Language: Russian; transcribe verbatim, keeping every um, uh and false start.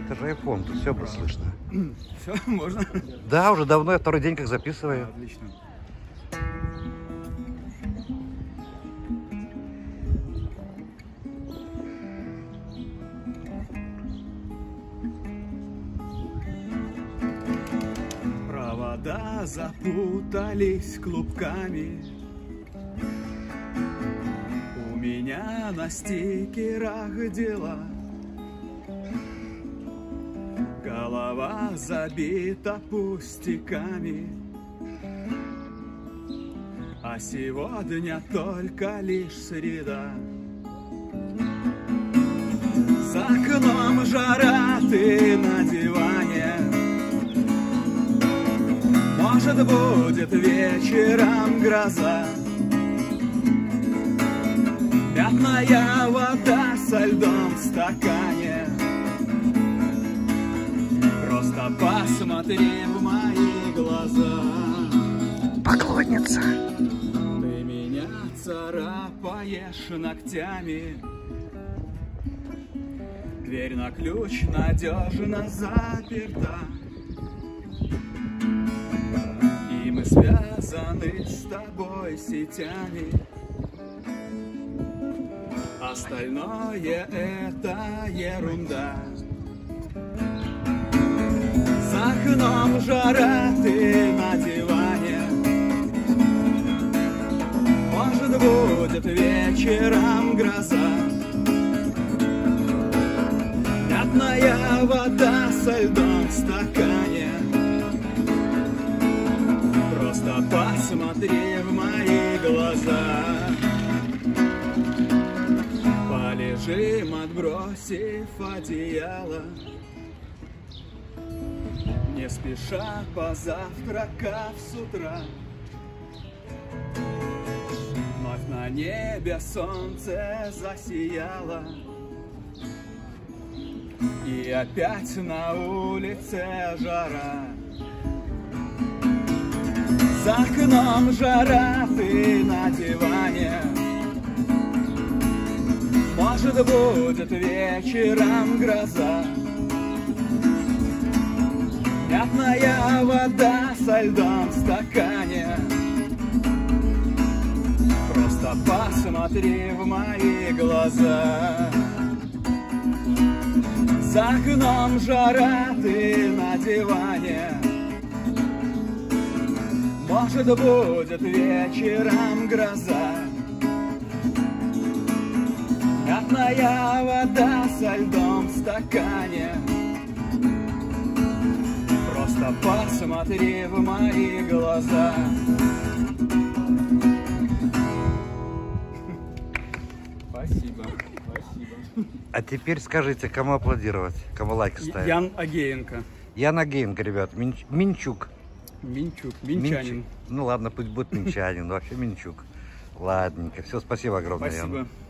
Это же айфон, тут все будет слышно. Все, можно? Да, уже давно, я второй день как записываю. А, отлично. Провода запутались клубками. У меня на стикерах дела. Голова забита пустяками. А сегодня только лишь среда. За окном жара, ты на диване. Может, будет вечером гроза. Мятная вода со льдом в стакане. Просто посмотри в мои глаза. Поклонница. Ты меня царапаешь ногтями. Дверь на ключ надежно заперта. И мы связаны с тобой сетями. Остальное это ерунда. За окном жара, ты на диване. Может, будет вечером гроза. Мятная вода со льдом в стакане. Просто посмотри в мои глаза. Полежим, отбросив одеяло. Не спеша позавтракав с утра. Вновь на небе солнце засияло. И опять на улице жара. За окном жара, ты на диване. Может, будет вечером гроза. Мятная вода со льдом в стакане. Просто посмотри в мои глаза. За окном жара, ты на диване. Может, будет вечером гроза. Мятная вода со льдом в стакане. Просто посмотри в мои глаза. Спасибо, спасибо. А теперь скажите, кому аплодировать, кому лайки ставить? Ян Агеенко. Ян Агеенко, ребят, Минч... Минчук. Минчук, минчанин. Минч... Ну ладно, пусть будет минчанин, вообще Минчук. Ладненько, все, спасибо огромное, Спасибо. Ян.